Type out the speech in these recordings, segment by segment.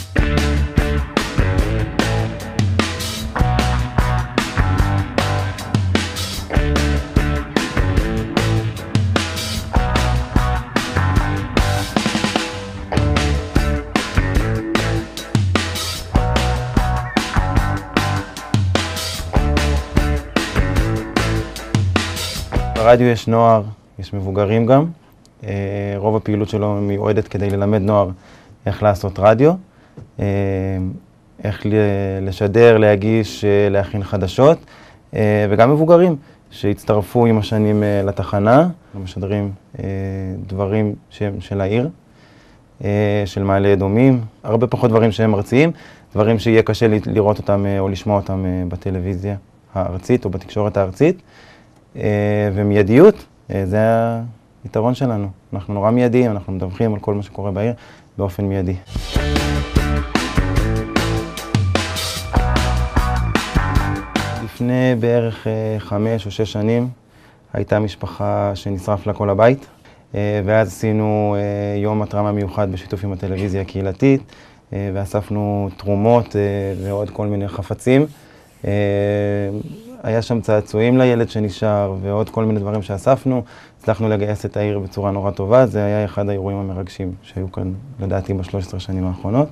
ברדיו יש נוער, יש מבוגרים גם. רוב הפעילות שלו מיועדת כדי ללמד נוער איך לעשות רדיו, איך לשדר, להגיש, להכין חדשות, וגם מבוגרים שהצטרפו עם השנים לתחנה, משדרים דברים של העיר, של מעלה אדומים, הרבה פחות דברים שהם ארציים, דברים שיהיה קשה לראות אותם או לשמוע אותם בטלוויזיה הארצית או בתקשורת הארצית. ומיידיות, זה היתרון שלנו. אנחנו נורא מיידיים, אנחנו מדווחים על כל מה שקורה בעיר באופן מיידי. לפני בערך 5 או 6 שנים הייתה משפחה שנשרף לה כל הבית, ואז עשינו יום התרמה מיוחד בשיתוף עם הטלוויזיה הקהילתית, ואספנו תרומות ועוד כל מיני חפצים. היה שם צעצועים לילד שנשאר ועוד כל מיני דברים שאספנו. הצלחנו לגייס את העיר בצורה נורא טובה. זה היה אחד האירועים המרגשים שהיו כאן, לדעתי, ב13 שנים האחרונות.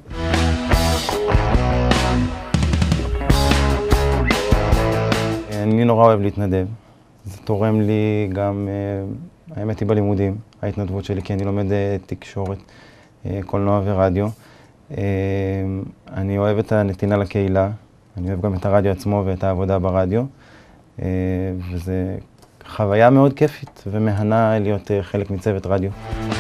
אני נורא אוהב להתנדב. זה תורם לי גם, האמת היא בלימודים, ההתנדבות שלי, כי אני לומד תקשורת, קולנוע ורדיו. אני אוהב את הנתינה לקהילה. אני אוהב גם את הרדיו עצמו ואת העבודה ברדיו, וזו חוויה מאוד כיפית ומהנה להיות חלק מצוות רדיו.